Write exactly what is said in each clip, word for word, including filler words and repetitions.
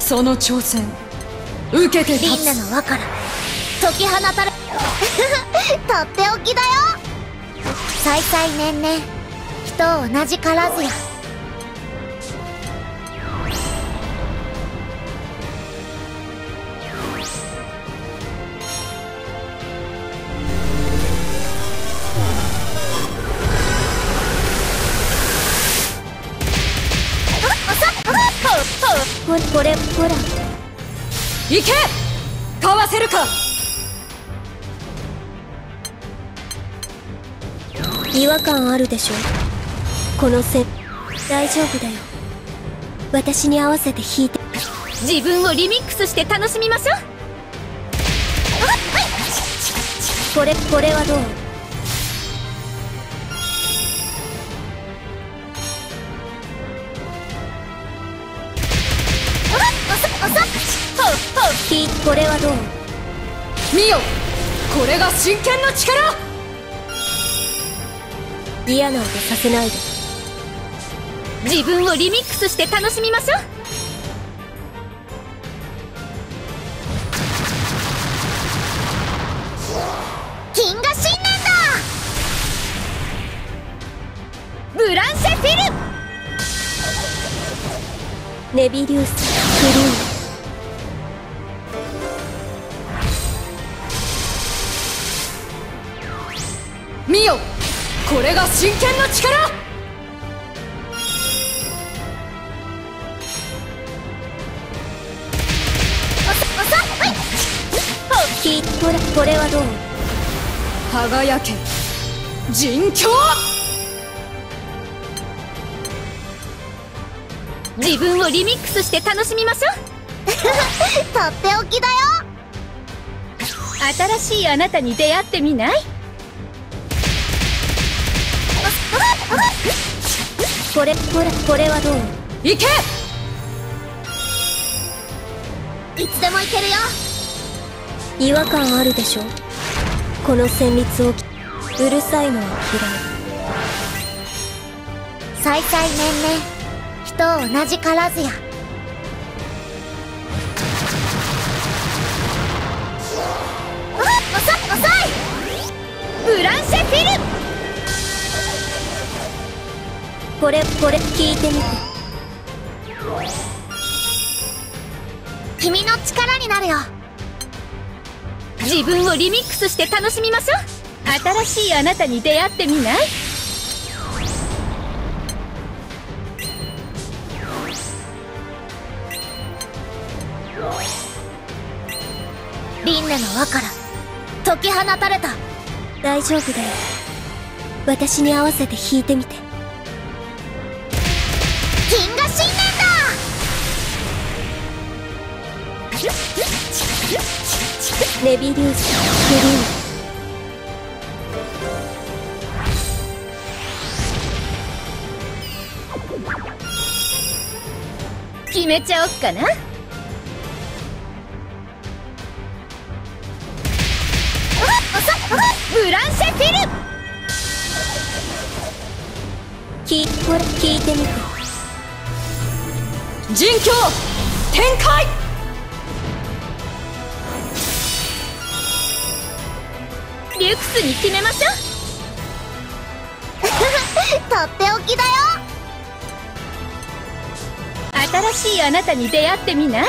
その挑戦受けて立つ。 リンネの輪から解き放たれとっておきだよ。再々年々人を同じからずや。これほら行け、かわせるか。 違和感あるでしょこの線。大丈夫だよ、私に合わせて弾いて。 自分をリミックスして楽しみましょう。 これこれはどう。これはどう。 見よ、これが真剣の力。 嫌な音させないで。 自分をリミックスして楽しみましょう。金河新年だ。ブランシェ・フィル。 ネビリウス・クリーン。 見よ、これが真剣の力。 これこれはどう。 輝け人狂。 自分をリミックスして楽しみましょう。とっておきだよ。新しいあなたに出会ってみない？ これこれこれはどう。 行け。 いつでも行けるよ。 違和感あるでしょこの旋律を。うるさいのは嫌い。 再々年々人を同じからずや。遅い遅い。ブランシェ・フィル。 これこれ聞いてみて。 君の力になるよ。自分をリミックスして楽しみましょう。新しいあなたに出会ってみない？リンネの輪から解き放たれた。 大丈夫だよ、私に合わせて弾いてみて。 金河新年だ。 ネビリウス・グリーン。決めちゃおっかな。ブランシェ・フィル。 きこれ聞いてみて。 人狂展開。 リュクスに決めましょう。とっておきだよ。新しいあなたに出会ってみない？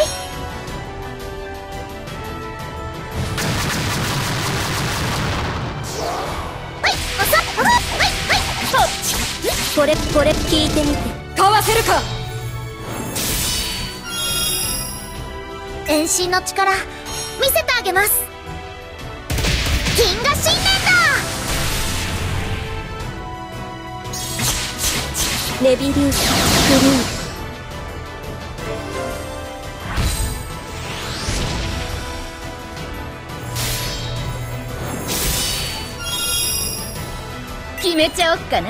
これこれ聞いてみて。 かわせるか。 遠心の力見せてあげます。金河新年だ。 ネビリウス・グリーン。 決めちゃおっかな。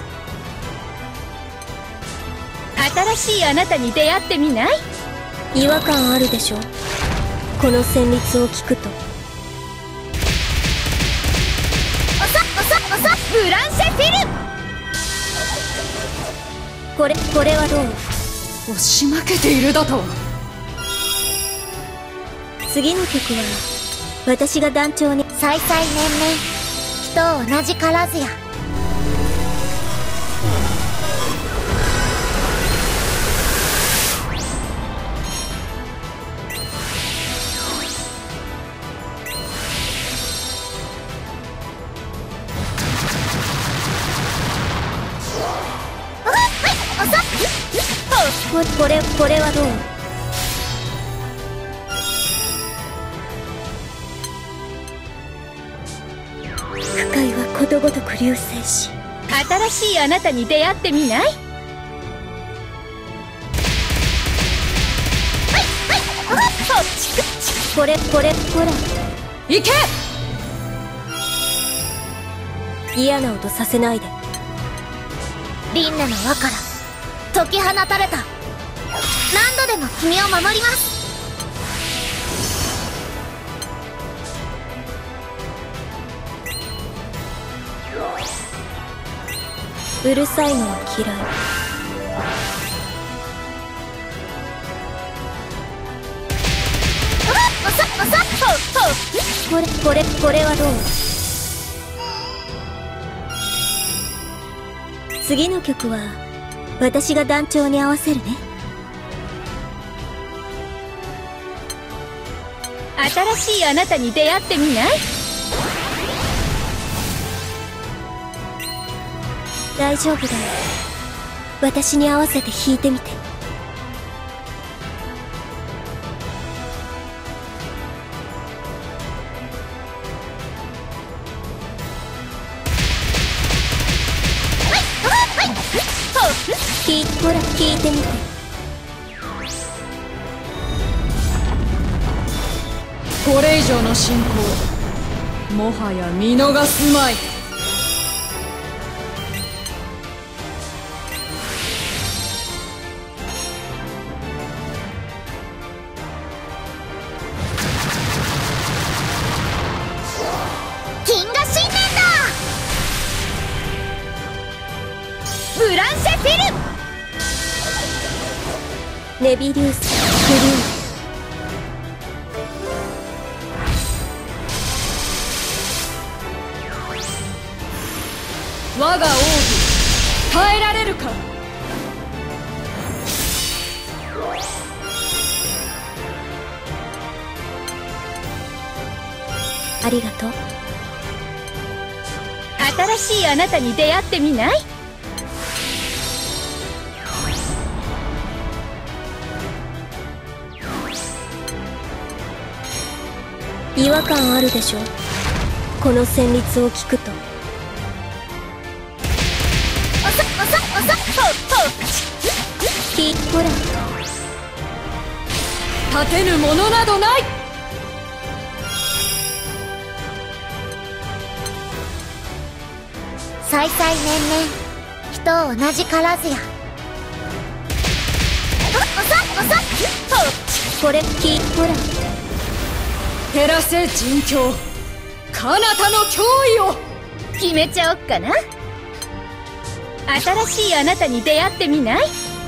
新しいあなたに出会ってみない？ 違和感あるでしょこの旋律を聞くと。 おさおさおさブランシェ・フィル。 これこれはどう。 押し負けているだと。 次の曲は私が団長に。 再々年々人同じからずや。 ここれこれはどう？腐海はことごとく流星し、 新しいあなたに出会ってみない？ これこれほら行け！ 嫌な音させないで。 輪廻の輪から解き放たれた。何度でも君を守ります。 うるさいのは嫌い。これこれこれはどう？次の曲は私が団長に合わせるね。 新しいあなたに出会ってみない？ 大丈夫だよ。私に合わせて弾いてみて。きほら聞いてみて。 これ以上の進行もはや見逃すまい。 銀河新年だ。 ブランシェフィルネビリウスクリ我が奥義耐えられるか？ ありがとう。 新しいあなたに出会ってみない？ 違和感あるでしょ、この旋律を聞くと。きほら立てぬものなどない。 再々年々人同じからずや。 これきほら照らせ陣境彼方の脅威を決めちゃおっかな。新しいあなたに出会ってみない？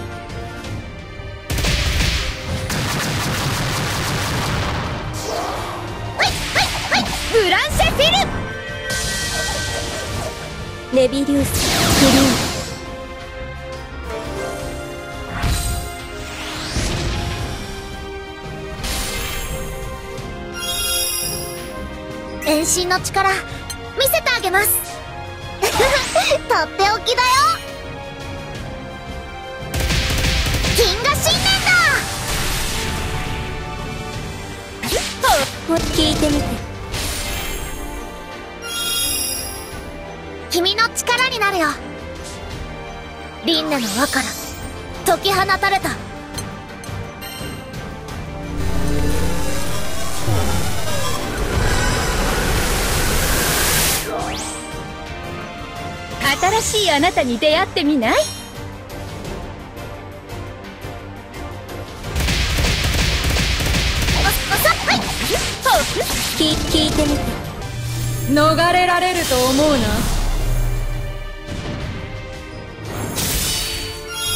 ブランシェフィルネビリウスク遠心の力見せてあげます。とっておきだよ。銀河新年だ。 リーン聞いてみて。 君の力になるよ。輪廻の輪から解き放たれた。 新しいあなたに出会ってみない？ 聞聞いてみて。 逃れられると思うな。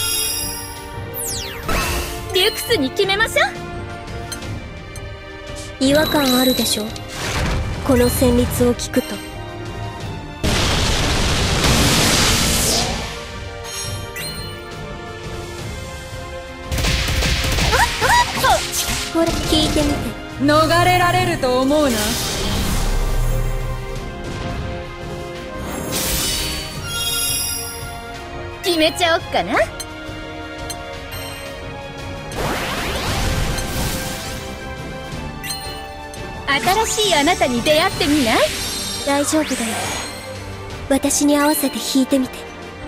リュクスに決めましょう。 違和感あるでしょ、この旋律を聞くと。ほら聞いてみて。 逃れられると思うな。決めちゃおっかな。新しいあなたに出会ってみない？ 大丈夫だよ、私に合わせて弾いてみて。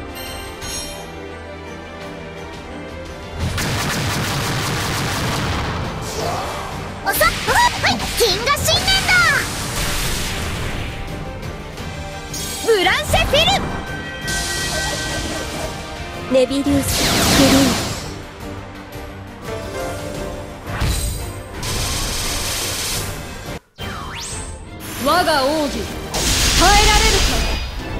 おさはい銀河新年だ。ブランシェフィルネビリウス・グリーン。 我が奥義耐えられるか。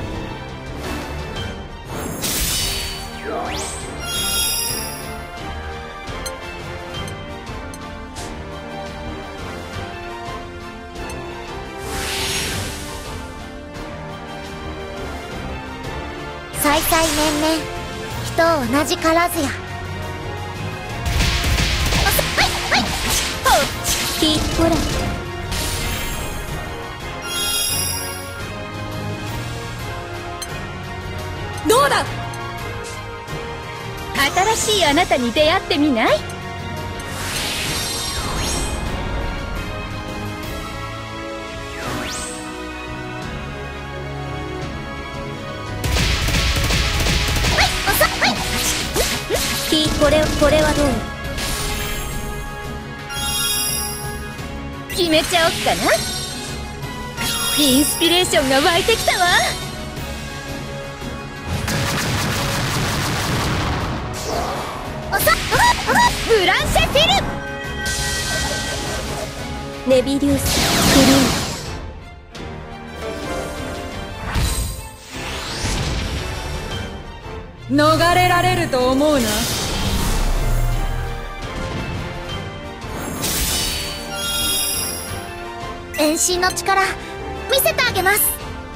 再々年々人同じからずや。はいはいきほらどうだ。新しいあなたに出会ってみない？ きこれこれはどう？ 決めちゃおっかな。インスピレーションが湧いてきたわ。ブランシェフィルネビリウス・グリーン。逃れられると思うな。 遠心の力見せてあげます。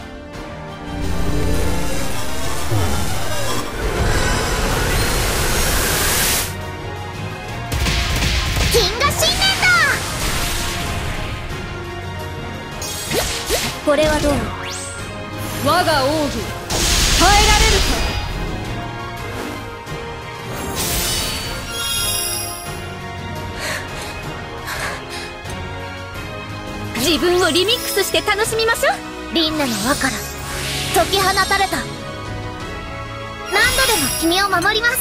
銀河新年だ。 これはどう？ 我が奥義耐えられるか。自分をリミックスして楽しみましょう。 輪廻の輪から解き放たれた。何度でも君を守ります。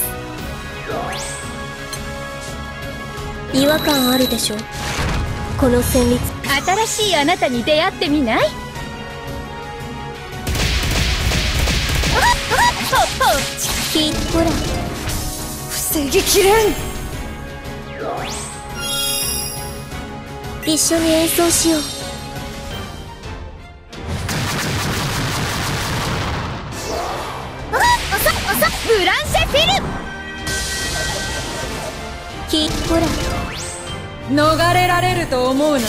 違和感あるでしょ、この旋律。 新しいあなたに出会ってみない？ きほら防ぎきれん。 一緒に演奏しよう。 ブランシェフィルきほら逃れられると思うな。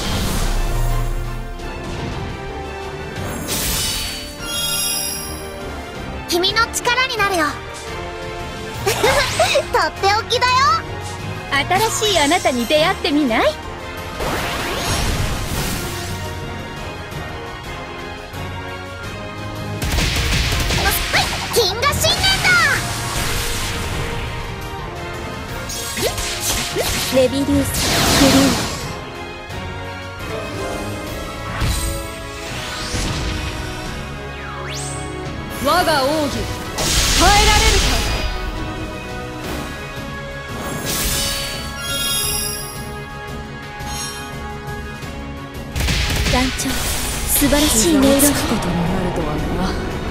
君の力になるよ。とっておきだよ。 新しいあなたに出会ってみない？ 銀河新年だ。 ネビリウス・グリーン。 我が奥義耐えられるか。 団長、素晴らしい音色。 ことになるとはな。